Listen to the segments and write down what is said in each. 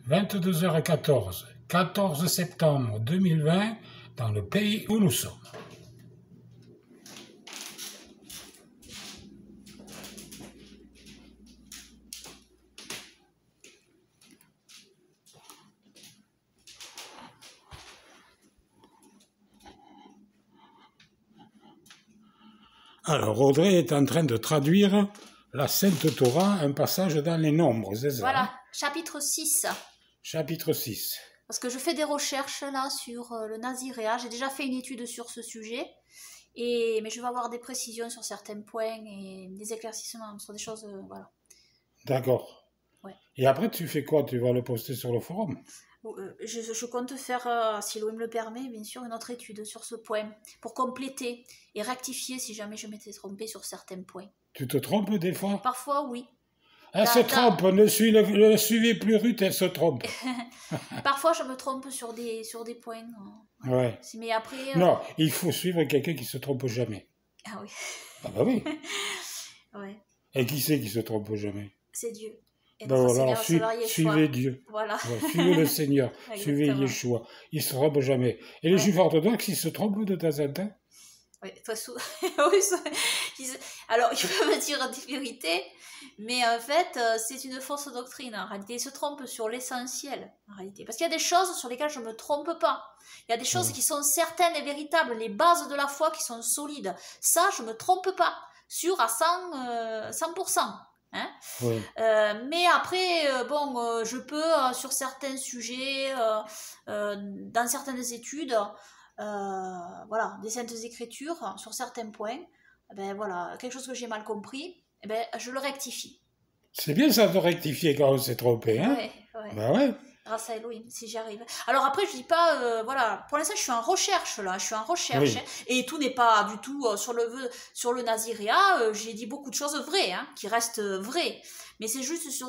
22h14, 14 septembre 2020, dans le pays où nous sommes. Alors, Audrey est en train de traduire la Sainte Torah, un passage dans les Nombres, c'est ça? Voilà, chapitre 6. Chapitre 6. Parce que je fais des recherches là sur le naziréat. J'ai déjà fait une étude sur ce sujet. Mais je vais avoir des précisions sur certains points et des éclaircissements sur des choses. Voilà. D'accord. Ouais. Et après, tu fais quoi? Tu vas le poster sur le forum? Je compte faire, si l'OM le permet, bien sûr, une autre étude sur ce point, pour compléter et rectifier si jamais je m'étais trompée sur certains points. Tu te trompes des fois? Parfois, oui. Elle se trompe, ne suivez plus Ruth, elle se trompe. Parfois, je me trompe sur des points. Ouais. Mais après... Non, il faut suivre quelqu'un qui se trompe jamais. Ah oui. Ah bah oui. Ouais. Et qui c'est qui se trompe jamais? C'est Dieu. Et ben voilà, suivez Dieu. Voilà. Ouais, suivez le Seigneur, suivez Yeshua. Il ne se trompe jamais. Et les Juifs orthodoxes, ils se trompent de temps en temps? Oui, alors, ils peuvent me dire des vérités, mais en fait, c'est une fausse doctrine. En réalité, ils se trompent sur l'essentiel, en réalité. Parce qu'il y a des choses sur lesquelles je ne me trompe pas. Il y a des choses qui sont certaines et véritables, les bases de la foi qui sont solides. Ça, je ne me trompe pas, sûr à 100%. Hein? Oui. Mais après, je peux, sur certains sujets, dans certaines études, voilà, des saintes écritures, sur certains points, voilà, quelque chose que j'ai mal compris, je le rectifie. C'est bien ça de rectifier quand on s'est trompé, hein? Ouais. Ben ouais. Grâce à Elohim, si j'y arrive. Alors après, je dis pas, voilà, pour l'instant, je suis en recherche, là, Oui. Et tout n'est pas du tout sur le naziréat, j'ai dit beaucoup de choses vraies, hein, qui restent vraies. Mais c'est juste sur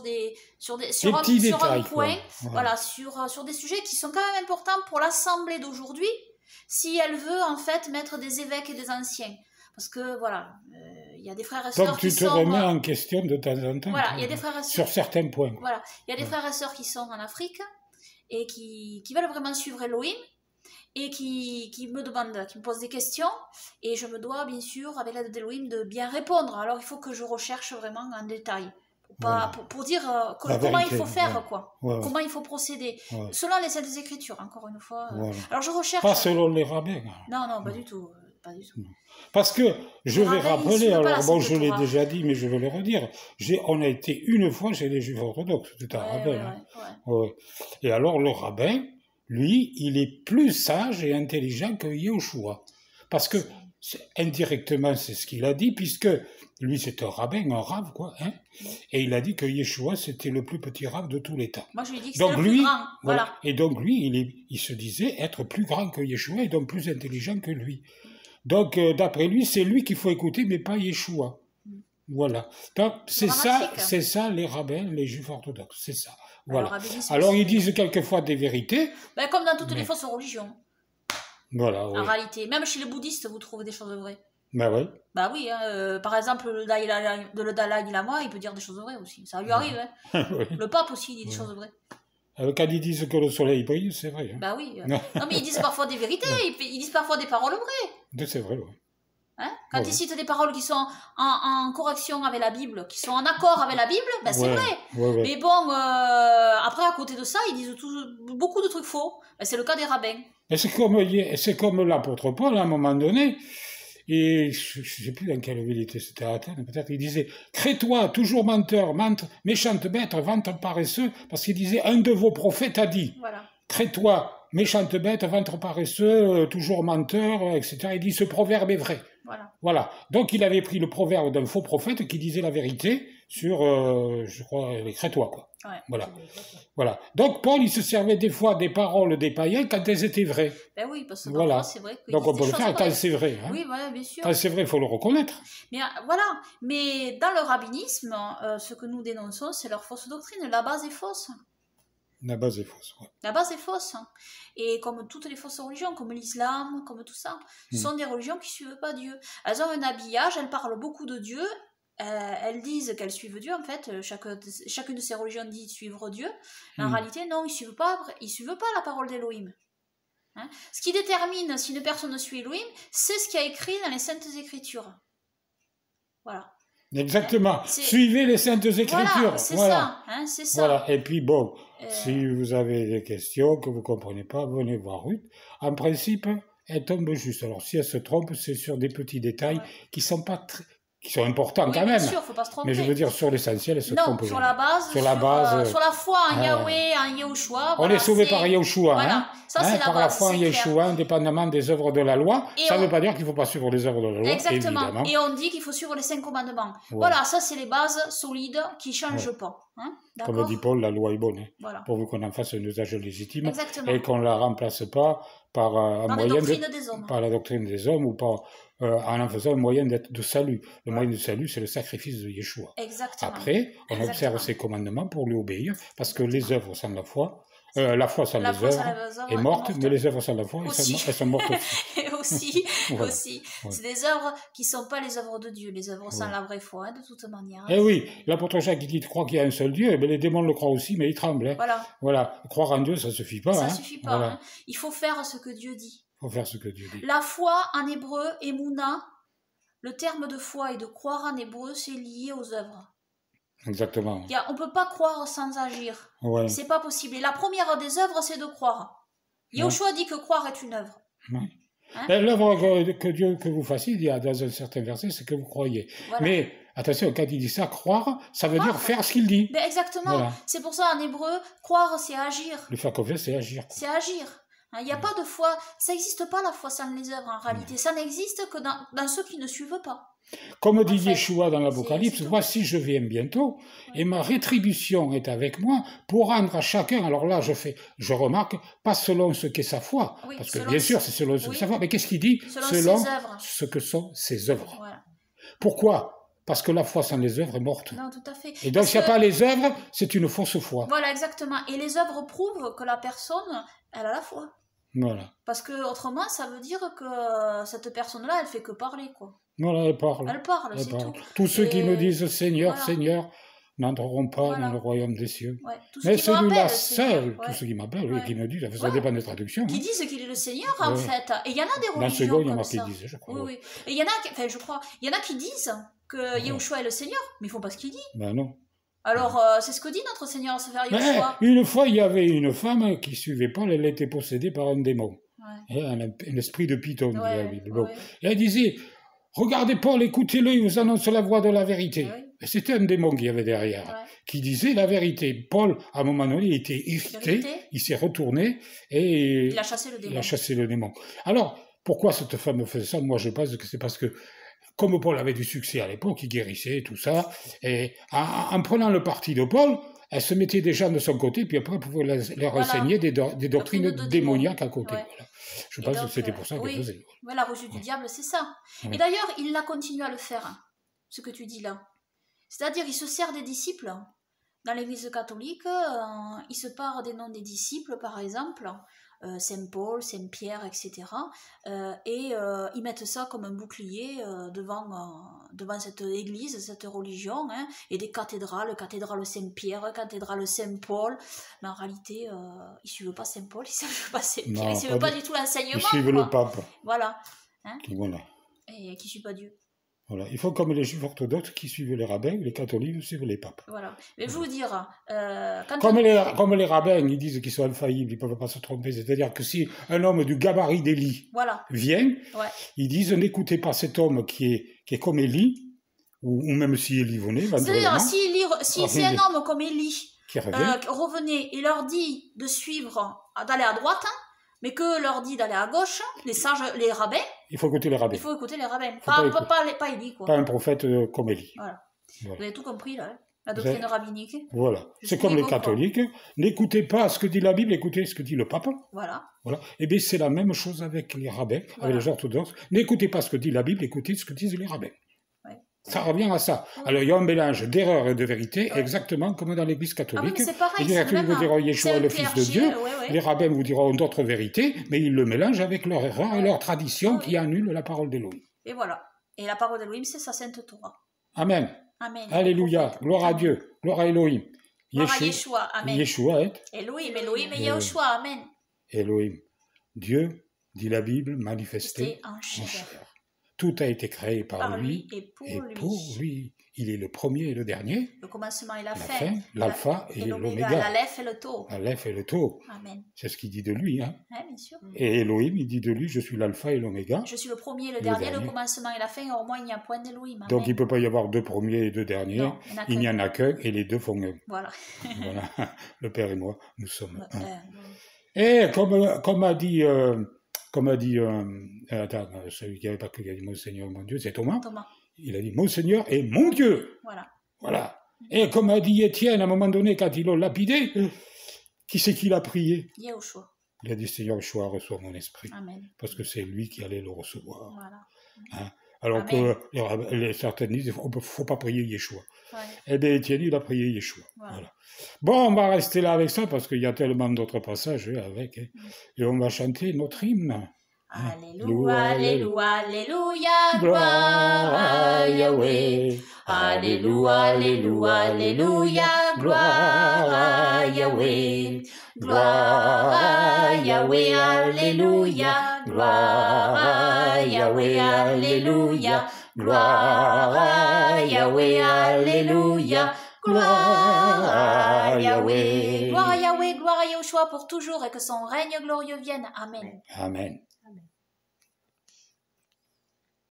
un point, voilà, sur des sujets qui sont quand même importants pour l'Assemblée d'aujourd'hui, si elle veut, en fait, mettre des évêques et des anciens. Parce que, voilà, il y a des frères et sœurs qui sont... Donc tu te remets en question de temps en temps. Voilà, il y a des frères et sœurs... Sur certains points. Voilà, il y a des frères et sœurs qui sont en Afrique et qui veulent vraiment suivre Elohim et qui me demandent, qui me posent des questions. Et je me dois, bien sûr, avec l'aide d'Elohim, de bien répondre. Alors, il faut que je recherche vraiment en détail. Pour dire comment il faut faire, quoi. Comment il faut procéder. Selon les Saintes Écritures, encore une fois. Alors, je recherche... Pas selon les rabbins. Non, pas du tout. Pas du tout. Parce que, je vais rappeler, alors bon, je l'ai déjà dit, mais je vais le redire, on a été une fois chez les Juifs orthodoxes, c'était un rabbin. Ouais. Et alors, le rabbin, lui, il est plus sage et intelligent que Yeshua. Parce que, indirectement, c'est ce qu'il a dit, puisque lui, c'est un rabbin, un rave, quoi. Hein, et il a dit que Yeshua, c'était le plus petit rave de tous les temps. Moi, je lui ai dit que c'était le plus grand. Voilà. Et donc, lui, il se disait être plus grand que Yeshua et donc plus intelligent que lui. Donc, d'après lui, c'est lui qu'il faut écouter, mais pas Yeshua. Voilà. Donc, c'est ça, les rabbins, les Juifs orthodoxes. C'est ça. Voilà. Alors, ils disent quelquefois des vérités. Comme dans toutes les fausses religions. Voilà, oui. En réalité. Même chez les bouddhistes, vous trouvez des choses vraies. Ben oui. Bah oui, hein, par exemple, le Dalai Lama, il peut dire des choses vraies aussi. Ça lui arrive. Hein. Oui. Le pape aussi, il dit des choses vraies. Quand ils disent que le soleil brille, c'est vrai. Hein. Bah oui. Non, mais ils disent parfois des vérités, ils disent parfois des paroles vraies. C'est vrai, oui. Hein? Quand ils citent des paroles qui sont en correction avec la Bible, qui sont en accord avec la Bible, c'est vrai. Mais bon, après, à côté de ça, ils disent beaucoup de trucs faux. C'est le cas des rabbins. C'est comme l'apôtre Paul, à un moment donné, et je ne sais plus dans quelle vérité c'était à Athènes, peut-être, il disait « Crée-toi, toujours menteur, méchante bête, ventre paresseux », parce qu'il disait « Un de vos prophètes a dit voilà. Crée-toi, méchante bête, ventre paresseux, toujours menteur, etc. » Il dit « Ce proverbe est vrai. » Voilà. Donc il avait pris le proverbe d'un faux prophète qui disait la vérité sur, je crois, les Crétois, quoi. Ouais, voilà. Donc Paul, il se servait des fois des paroles des païens quand elles étaient vraies. Ben oui, parce que voilà. C'est vrai. Donc on peut le faire quand c'est vrai. Hein. Oui, voilà, bien sûr. Quand c'est vrai, il faut le reconnaître. Mais voilà. Mais dans le rabbinisme, ce que nous dénonçons, c'est leur fausse doctrine. La base est fausse. La base est fausse, ouais. La base est fausse. Et comme toutes les fausses religions, comme l'islam, comme tout ça, ce sont des religions qui ne suivent pas Dieu. Elles ont un habillage, elles parlent beaucoup de Dieu, elles disent qu'elles suivent Dieu, en fait, chacune de ces religions dit suivre Dieu, mais en réalité, non, ils suivent pas la parole d'Élohim. Hein? Ce qui détermine si une personne suit Elohim, c'est ce qui est écrit dans les Saintes Écritures. Voilà. Exactement. Suivez les Saintes Écritures. Voilà, c'est ça. Hein, c'est ça. Voilà. Et puis bon, si vous avez des questions que vous ne comprenez pas, venez voir Ruth. En principe, elle tombe juste. Alors si elle se trompe, c'est sur des petits détails qui sont pas qui sont importants quand même. Bien sûr, faut pas se tromper. Mais je veux dire, sur l'essentiel, elle se trompe. Non, sur la base, sur la foi en Yahweh, en Yahushua. On est sauvé par Yahushua. Voilà, hein, ça c'est la par base. la foi en Yahushua, indépendamment des œuvres de la loi. Et ça ne veut pas dire qu'il ne faut pas suivre les œuvres de la loi. Exactement. Évidemment. Et on dit qu'il faut suivre les 5 commandements. Voilà, ça c'est les bases solides qui ne changent pas. Hein, comme dit Paul, la loi est bonne. Hein, voilà. Pourvu qu'on en fasse un usage légitime. Exactement. Et qu'on ne la remplace pas par la doctrine des hommes. Par la doctrine des hommes ou par, en faisant un moyen de salut. Le moyen de salut, c'est le sacrifice de Yeshua. Exactement. Après, on observe ses commandements pour lui obéir, parce que les œuvres sans la foi, la foi sans les œuvres est morte, mais les œuvres sans la foi, elles sont mortes aussi. aussi. C'est des œuvres qui ne sont pas les œuvres de Dieu, les œuvres sans la vraie foi, hein, de toute manière. Eh oui, l'apôtre Jacques qui dit croit qu'il y a un seul Dieu, mais les démons le croient aussi, mais ils tremblent. Hein. Voilà. Croire en Dieu, ça ne suffit pas. Ça ne suffit pas. Hein. Il faut faire ce que Dieu dit. Il faut faire ce que Dieu dit. La foi en hébreu, Emouna, le terme de foi et de croire en hébreu, c'est lié aux œuvres. Exactement. On ne peut pas croire sans agir. Ouais. C'est pas possible. Et la première des œuvres, c'est de croire. Yahushua dit que croire est une œuvre. Ouais. Hein? L'œuvre que Dieu que vous fassiez, il y a dans un certain verset, c'est que vous croyez. Voilà. Mais attention, quand il dit ça, croire, ça veut dire faire ce qu'il dit. Mais exactement. Voilà. C'est pour ça, en hébreu, croire, c'est agir. Le faire confiance, c'est agir. C'est agir. Il n'y a pas de foi, ça n'existe pas la foi sans les œuvres en réalité, ça n'existe que dans ceux qui ne suivent pas. Comme dit Yeshua dans l'Apocalypse, voici je viens bientôt, et ma rétribution est avec moi pour rendre à chacun, alors là je remarque, pas selon ce qu'est sa foi, parce que bien sûr c'est selon ce qu'est sa foi, mais qu'est-ce qu'il dit? Selon ce que sont ses œuvres. Voilà. Pourquoi? Parce que la foi sans les œuvres est morte. Non, tout à fait. Et donc s'il n'y a pas les œuvres, c'est une fausse foi. Voilà, exactement. Et les œuvres prouvent que la personne, elle a la foi. Voilà. Parce que autrement, ça veut dire que cette personne-là, elle fait que parler, quoi. Voilà, elle parle. Elle parle, c'est tout. Tous ceux qui me disent Seigneur, Seigneur, n'entreront pas dans le royaume des cieux. Ouais. Mais celui-là seul, tous ceux qui m'appellent, qui me disent, ça dépend des traductions. Qui disent qu'il est le Seigneur, en fait. Et il y en a des religions. Dans ce second, il y en a qui disent, je crois. Oui. Et il y en a, je crois, il y en a qui disent que Yahushua est le Seigneur, mais ils font pas ce qu'il dit. Ben non. Alors, c'est ce que dit notre Seigneur, se faire Yahushua. Une fois, il y avait une femme qui suivait Paul, elle était possédée par un démon. Un esprit de python. Et elle disait, regardez Paul, écoutez-le, il vous annonce la voix de la vérité. Et c'était un démon qui avait derrière, qui disait la vérité. Paul, à un moment donné, il était irrité, il s'est retourné et il a chassé le démon. Alors, pourquoi cette femme faisait ça? Moi, je pense que c'est parce que, comme Paul avait du succès à l'époque, il guérissait, tout ça, et en prenant le parti de Paul, elle se mettait des gens de son côté, puis après, elle pouvait leur enseigner des doctrines démoniaques à côté. Voilà. Je pense que c'était pour ça qu'elle faisait. La reçue du diable, c'est ça. Et d'ailleurs, il a continué à le faire, ce que tu dis là. C'est-à-dire, il se sert des disciples. Dans l'Église catholique, il se part des noms des disciples, par exemple, Saint Paul, Saint Pierre, etc. Et ils mettent ça comme un bouclier devant cette église, cette religion, hein, et des cathédrales, cathédrale Saint-Pierre, cathédrale Saint-Paul. Mais en réalité, ils ne suivent pas Saint Paul, ils ne suivent pas Saint Pierre, ils ne suivent pas du tout l'enseignement. Ils suivent le pape. Voilà. Hein, voilà. Et qui ne suivent pas Dieu. Voilà. Ils font comme les juifs orthodoxes qui suivent les rabbins, les catholiques suivent les papes. Voilà. Mais je vous dire... comme les rabbins, ils disent qu'ils sont infaillibles, ils ne peuvent pas se tromper. C'est-à-dire que si un homme du gabarit d'Élie vient, ils disent n'écoutez pas cet homme qui est comme Élie, ou même si Élie venait. C'est-à-dire, si c'est un homme comme Élie qui revenait et leur dit de suivre, d'aller à droite, mais que leur dit d'aller à gauche, les sages, les rabbins. Il faut écouter les rabbins. Il faut écouter les rabbins. Pas Élie, quoi. Pas un prophète comme Élie. Voilà. Vous avez tout compris, là. La doctrine rabbinique. Voilà. C'est comme les catholiques. N'écoutez pas ce que dit la Bible, écoutez ce que dit le pape. Voilà. Et bien, c'est la même chose avec les rabbins, avec les orthodoxes. N'écoutez pas ce que dit la Bible, écoutez ce que disent les rabbins. Ça revient à ça. Alors, il y a un mélange d'erreur et de vérité, exactement comme dans l'Église catholique. C'est pareil. Les catholiques vous diront Yeshua est le Fils de Dieu. Les rabbins vous diront d'autres vérités, mais ils le mélangent avec leur erreur et leur tradition qui annule la parole d'Élohim. Et voilà. Et la parole d'Élohim, c'est sa sainte Torah. Amen. Amen. Alléluia, gloire à Dieu, gloire à Elohim. Gloire à Yeshua, Amen. Yeshua est Elohim et Yeshua, Amen. Elohim. Dieu, dit la Bible, manifesté en chair. Tout a été créé par lui et pour lui. Il est le premier et le dernier. Le commencement et la fin. L'alpha et l'oméga. L'aleph et le tau. L'aleph et le tau. Amen. C'est ce qu'il dit de lui. Hein. Ouais, bien sûr. Et Elohim, il dit de lui, je suis l'alpha et l'oméga. Je suis le premier et le dernier, le commencement et la fin. Au moins, il n'y a point d'Elohim. Donc, il ne peut pas y avoir deux premiers et deux derniers. Non, il n'y en a qu'un et les deux font un. Voilà. Voilà. Le Père et moi, nous sommes un. Et comme a dit... attends, celui qui n'avait pas dit mon Seigneur, mon Dieu, c'est Thomas. Il a dit mon Seigneur et mon Dieu. Voilà. Et comme a dit Étienne, à un moment donné, quand ils l'ont lapidé, qui c'est qui l'a prié? Yeshua. Il a dit Seigneur Yeshua, reçois mon esprit. Amen. Parce que c'est lui qui allait le recevoir. Voilà. Hein? Alors que certains disent il ne faut pas prier Yeshua. Ouais. Eh bien, Étienne, il a prié Yeshua. Voilà. Bon, on va rester là avec ça parce qu'il y a tellement d'autres passages avec. Hein. Et on va chanter notre hymne. Alléluia, Alléluia, Alléluia, gloire à Yahweh. Alléluia, Alléluia, Alléluia, gloire à Yahweh. Gloire à Yahweh, Alléluia, gloire à Yahweh, Alléluia, gloire à Yahweh, Alléluia, gloire à Yahweh. Gloire à Yahweh, gloire à Yeshua pour toujours et que son règne glorieux vienne. Amen. Amen.